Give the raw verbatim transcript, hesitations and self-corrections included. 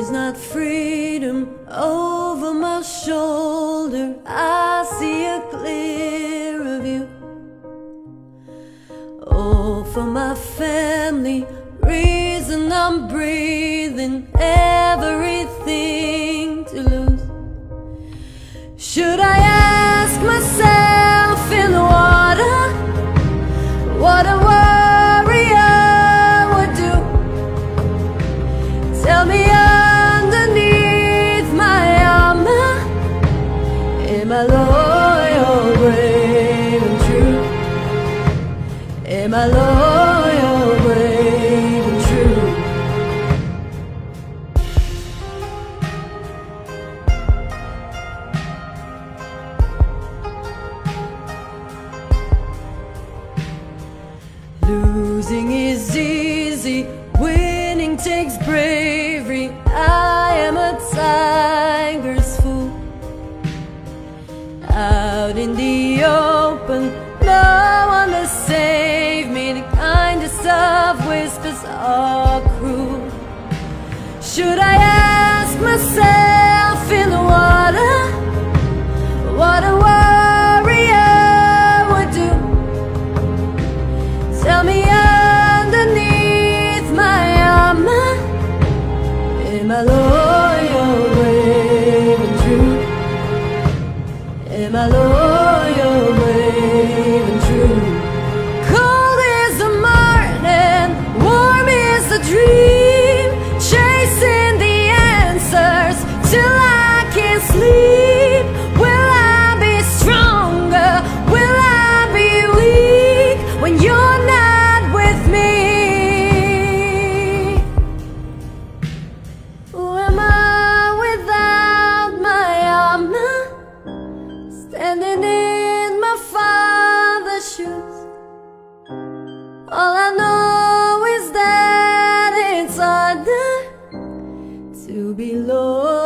is not freedom over my shoulder. I see a clear of you. Oh, for my family, reason I'm breathing, everything to lose. Should I ask myself in the water what a warrior would do? Tell me underneath my armor, am I loyal, brave and true? Am I loyal, brave and true? Losing is easy, winning takes bravery. I am a tiger's fool. Out in the open, no one to save me. The kindest of whispers are cruel. Should I ask myself in the water what a warrior would do? Tell me underneath my armor, am I loyal, brave and true? Am I loyal, brave and true? Cold is the morning, warm is the dream, chasing the answers till I can't sleep. Will I be stronger? Will I be weak when you're not with me? Who am I without my armor, standing in my father's shoes? All I know is that it's harder to be loyal